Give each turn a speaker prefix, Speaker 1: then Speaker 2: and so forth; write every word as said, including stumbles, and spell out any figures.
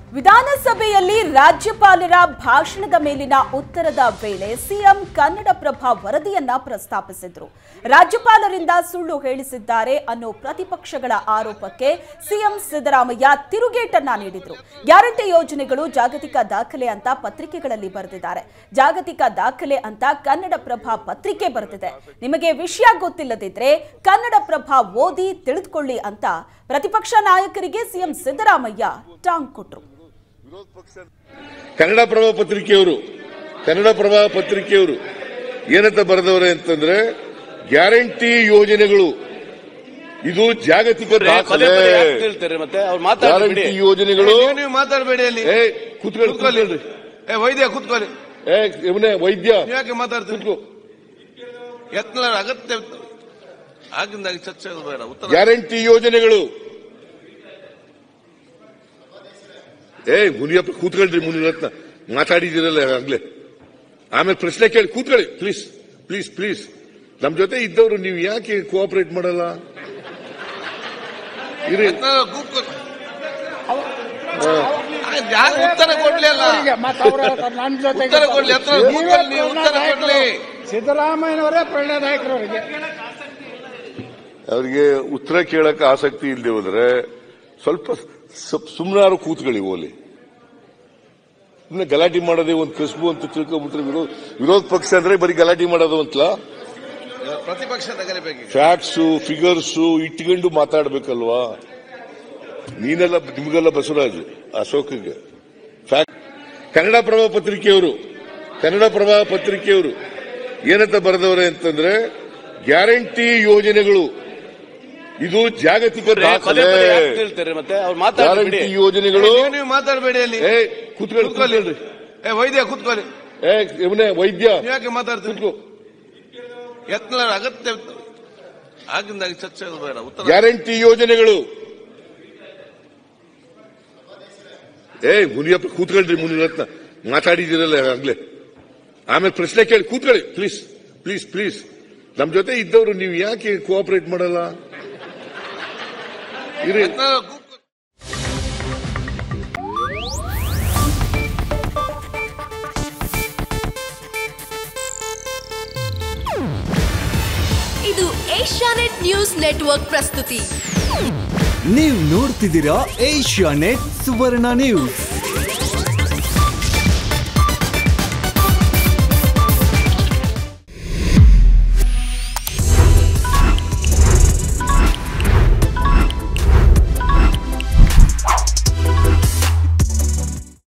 Speaker 1: ವಿಧಾನಸಭೆಯಲ್ಲಿ ರಾಜ್ಯಪಾಲರ ಭಾಷಣದ ಮೇಲಿನ ಉತ್ತರದ ವೇಳೆ ಸಿಎಂ ಕನ್ನಡಪ್ರಭ ವರದಿಯನ್ನ ಪ್ರಸ್ತಾಪಿಸಿದ್ರು. ರಾಜ್ಯಪಾಲರಿಂದ ಸುಳ್ಳು ಹೇಳಿಸಿದ್ದಾರೆ ಅನ್ನೋ ಪ್ರತಿಪಕ್ಷಗಳ ಆರೋಪಕ್ಕೆ ಸಿಎಂ ಸಿದ್ದರಾಮಯ್ಯ ತಿರುಗೇಟನ್ನ ನೀಡಿದ್ರು. ಗ್ಯಾರಂಟಿ ಯೋಜನೆಗಳು ಜಾಗತಿಕ ದಾಖಲೆ ಅಂತ ಪತ್ರಿಕೆಗಳಲ್ಲಿ ಬರೆದಿದ್ದಾರೆ. ಜಾಗತಿಕ ದಾಖಲೆ ಅಂತ ಕನ್ನಡಪ್ರಭ ಪತ್ರಿಕೆ ಬರೆದಿದೆ. ನಿಮಗೆ ವಿಷಯ ಗೊತ್ತಿಲ್ಲದಿದ್ರೆ ಕನ್ನಡಪ್ರಭ ಓದಿ ತಿಳಿದುಕೊಳ್ಳಿ ಅಂತ ಪ್ರತಿಪಕ್ಷ ನಾಯಕರಿಗೆ ಸಿಎಂ ಸಿದ್ದರಾಮಯ್ಯ ಟಾಂಗ್ ಕೊಟ್ರು.
Speaker 2: ಕನ್ನಡಪ್ರಭ ಪತ್ರಿಕೆಯವರು ಕನ್ನಡಪ್ರಭ ಪತ್ರಿಕೆಯವರು ಏನಂತ ಬರೆದವರೇ ಅಂತಂದ್ರೆ, ಗ್ಯಾರಂಟಿ ಯೋಜನೆಗಳು ಇದು ಜಾಗತಿಕ ದಾಖಲೆ. ಗ್ಯಾರಂಟಿ ಯೋಜನೆಗಳು
Speaker 3: ಮಾತಾಡಬೇಡಿ, ಅಲ್ಲಿ
Speaker 2: ಕೂತ್ಕೊಳ್ಳಿ.
Speaker 3: ವೈದ್ಯ ಕೂತ್ಕೊಳ್ಳಿ.
Speaker 2: ವೈದ್ಯ
Speaker 3: ಯಾಕೆ ಮಾತಾಡ್ತೀವಿ? ಯತ್ನ ಅಗತ್ಯ ಆಗಿಂದಾಗಿ ಚರ್ಚೆ ಬೇಡ.
Speaker 2: ಗ್ಯಾರಂಟಿ ಯೋಜನೆಗಳು ಏ ಮುನಿಯಪ್ಪ ಕೂತ್ಕೊಳ್ರಿ. ಮುನಿರತ್ನ ಮಾತಾಡಿದಿರಲ್ಲ ಆಗ್ಲೇ. ಆಮೇಲೆ ಪ್ರಶ್ನೆ ಕೇಳಿ ಕೂತ್ಕೊಳ್ಳಿ ಪ್ಲೀಸ್ ಪ್ಲೀಸ್ ಪ್ಲೀಸ್. ನಮ್ ಜೊತೆ ಇದ್ದವರು ನೀವು ಯಾಕೆ ಕೋಆಪರೇಟ್ ಮಾಡಲ್ಲ?
Speaker 3: ಉತ್ತರ ಕೊಡ್ಲಿ ಅಲ್ಲ, ಉತ್ತರ ಕೊಡ್ಲಿ. ಉತ್ತರ ಕೊಡ್ಲಿ.
Speaker 4: ಸಿದ್ದರಾಮಯ್ಯನವರೇ ಪ್ರೇರಣಾದಾಯಕರು. ಅವರಿಗೆ
Speaker 2: ಅವರಿಗೆ ಉತ್ತರ ಕೇಳಕ್ಕೆ ಆಸಕ್ತಿ ಇಲ್ಲದೆ ಹೋದ್ರೆ ಸ್ವಲ್ಪ ಸುಮ್ಮನಾರು ಕೂತ್ಕೊಳ್ಳಿ. ಓಲಿ ಸುಮ್ಮನೆ ಗಲಾಟೆ ಮಾಡೋದೇ ಒಂದು ಕಸಬು ಅಂತ ತಿಳ್ಕೊಂಡ್ಬಿಟ್ರೆ ವಿರೋಧ ವಿರೋಧ ಪಕ್ಷ ಅಂದ್ರೆ ಬರೀ ಗಲಾಟೆ ಮಾಡೋದು ಅಂತಲ್ಲ.
Speaker 3: ಪ್ರತಿಪಕ್ಷದ
Speaker 2: ಫ್ಯಾಕ್ಟ್ಸು ಫಿಗರ್ಸು ಇಟ್ಕೊಂಡು ಮಾತಾಡ್ಬೇಕಲ್ವಾ? ನೀನೆಲ್ಲ ನಿಮ್ಗೆಲ್ಲ ಬಸವರಾಜ್ ಅಶೋಕ್ಗೆ ಫ್ಯಾಕ್ಟ್. ಕನ್ನಡಪ್ರಭ ಪತ್ರಿಕೆಯವರು ಕನ್ನಡಪ್ರಭ ಪತ್ರಿಕೆಯವರು ಏನಂತ ಬರೆದವರೇ ಅಂತಂದ್ರೆ, ಗ್ಯಾರಂಟಿ ಯೋಜನೆಗಳು ಇದು ಜಾಗತಿಕ ದಾಖಲೆ. ಗ್ಯಾರಂಟಿ ಯೋಜನೆಗಳು
Speaker 3: ಮಾತಾಡಬೇಡಿ, ಅಲ್ಲಿ
Speaker 2: ಕೂತ್ಕೊಳ್ಳಿ.
Speaker 3: ವೈದ್ಯ ಕೂತ್ಕೊಳ್ಳಿ.
Speaker 2: ವೈದ್ಯ
Speaker 3: ಯಾಕೆ ಮಾತಾಡ್ತೀವಿ? ಯತ್ನ ಅಗತ್ಯ ಆಗಿಂದಾಗಿ ಚರ್ಚೆ ಬೇಡ.
Speaker 2: ಗ್ಯಾರಂಟಿ ಯೋಜನೆಗಳು ಏ ಮುನಿಯಪ್ಪ ಕೂತ್ಕೊಳ್ರಿ. ಮುನಿರತ್ನ ಮಾತಾಡಿದಿರಲ್ಲ ಆಗ್ಲೇ. ಆಮೇಲೆ ಪ್ರಶ್ನೆ ಕೇಳಿ ಕೂತ್ಕೊಳ್ಳಿ ಪ್ಲೀಸ್ ಪ್ಲೀಸ್ ಪ್ಲೀಸ್. ನಮ್ ಜೊತೆ ಇದ್ದವರು ನೀವು ಯಾಕೆ ಕೋಆಪರೇಟ್ ಮಾಡಲ್ಲ?
Speaker 5: ಇದು ಏಷ್ಯಾನೆಟ್ ನ್ಯೂಸ್ ನೆಟ್ವರ್ಕ್ ಪ್ರಸ್ತುತಿ.
Speaker 6: ನೀವು ನೋಡ್ತಿದ್ದೀರಾ ಏಷ್ಯಾನೆಟ್ ಸುವರ್ಣ ನ್ಯೂಸ್.